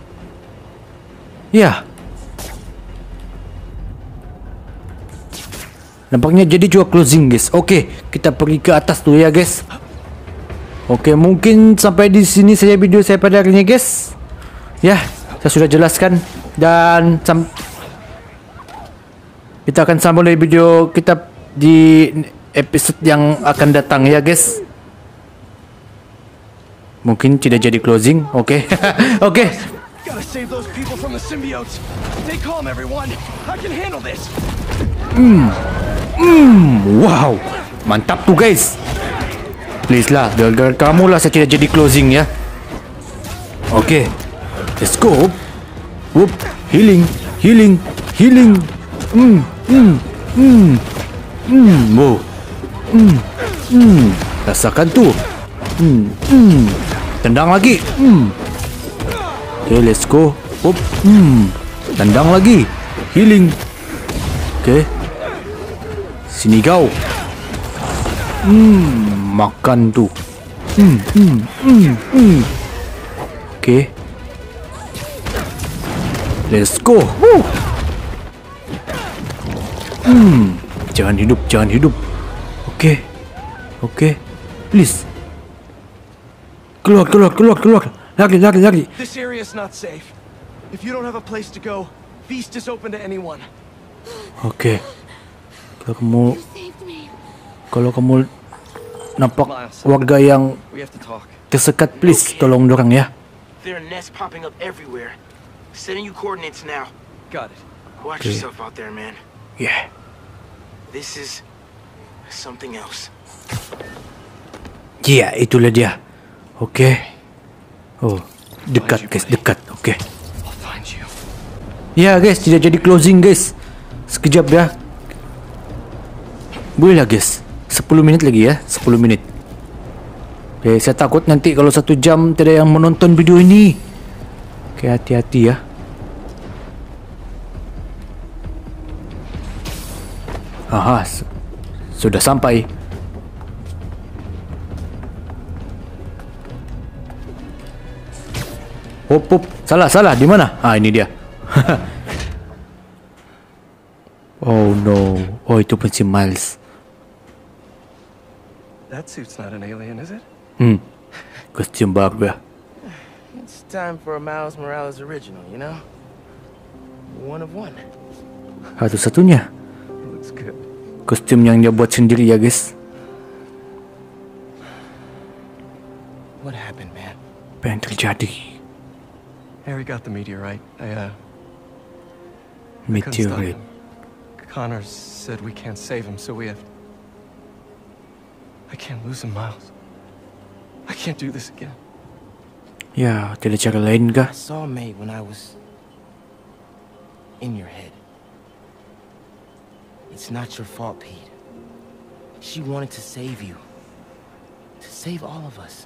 Ya. Nampaknya jadi juga closing guys. Oke, kita pergi ke atas dulu ya guys. Oke, mungkin sampai di sini saja video saya pada hari ini guys. Ya, saya sudah jelaskan, dan kita akan sambung dari video kita di episode yang akan datang ya guys. Mungkin tidak jadi closing. Oke. Oke. Wow, mantap tuh guys. Please lah, gara-gara kamu lah saya tidak jadi closing ya. Oke, let's go. Whoop, healing. Wow. Rasakan tuh. Tendang lagi. Oke, let's go. Whoop. Tendang lagi. Healing. Oke. Sini kau. Makan tuh. Oke. Let's go. Jangan hidup. Oke. Please. Keluar. Lari. This area is not safe. If you don't have a place to go, Feast is open to anyone. Oke. Kalau kamu nampak warga yang tersekat, please tolong dorang ya. There are nests popping up everywhere. Sending you coordinates now. Got it. Watch yourself out there, man. Yeah. This is something else. Ya, itulah dia. Oke. Oh, dekat guys, dekat. Oke. Ya guys, tidak jadi closing guys. Sekejap ya. Boleh lah guys. 10 menit lagi ya, 10 menit. Oke, saya takut nanti kalau 1 jam tidak yang menonton video ini. Oke, hati-hati ya. Aha, sudah sampai. Hop, salah, di mana? Ah, ini dia. Oh no, itu pun si Miles. That suit's not an alien, is it? Kostum baru ya. It's time for a Miles Morales original, you know? One of one. Satu-satunya. Looks good. Kostum yang dia buat sendiri ya guys. What happened, man? Apa yang terjadi? Harry got the meteorite. Meteorite. Connor said we can't save him, so we have... I can't lose him, Miles. I can't do this again. Ya, tidak cara lain kah? I saw May when I was in your head. It's not your fault, Pete. She wanted to save you. To save all of us.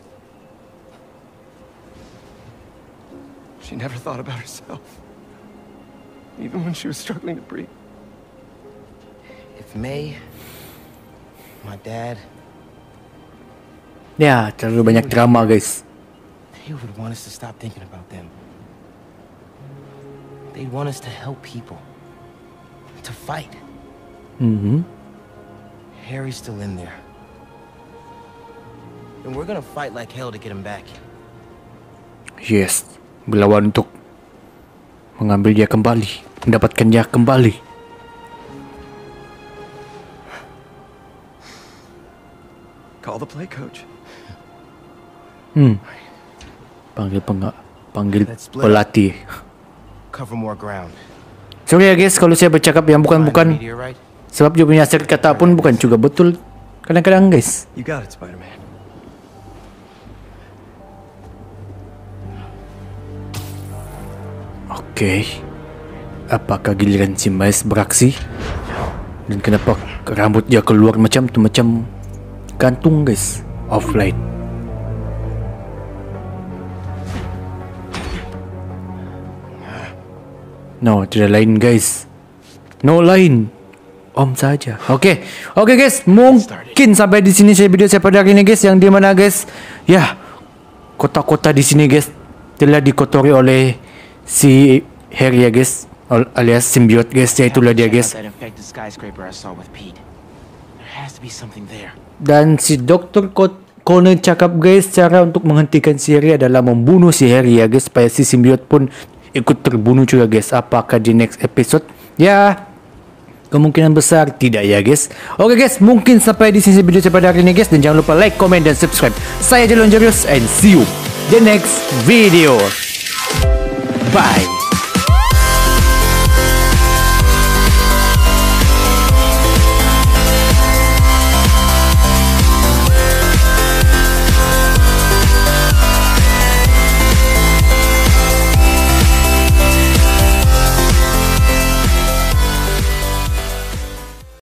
She never thought about herself. Even when she was struggling to breathe. If May, my dad... Ya, terlalu banyak drama guys. They would want us to stop thinking about them. They want us to help people. To fight. Harry's still in there. And we're gonna fight like hell to get him back. Yes, berlawan untuk mengambil dia kembali, mendapatkan dia kembali. Call the play coach. Panggil pelatih. Cover more ground. Sorry ya guys kalau saya bercakap yang bukan-bukan. Sebab dia punya aset kata pun bukan juga betul kadang-kadang guys. You got it, Spider-Man. Oke. Apakah giliran si Miles beraksi? Dan kenapa rambut dia keluar macam tu, macam gantung guys, offline. No, tidak lain guys. No lain. Om saja. Oke guys, mungkin sampai di sini saya video saya pada hari ini guys, yang di mana guys, ya kota-kota di sini guys telah dikotori oleh si Harry ya guys, alias symbiote guys, ya itulah dia guys. Dan si Dr. Connor cakap guys, cara untuk menghentikan si Harry adalah membunuh si Harry ya guys, supaya si symbiote pun ikut terbunuh juga guys. Apakah di next episode? Ya, kemungkinan besar tidak ya guys. Oke guys, mungkin sampai di sini video saya pada hari ini guys, dan jangan lupa like, comment, dan subscribe. Saya Jelon Jarius and see you the next video. Bye.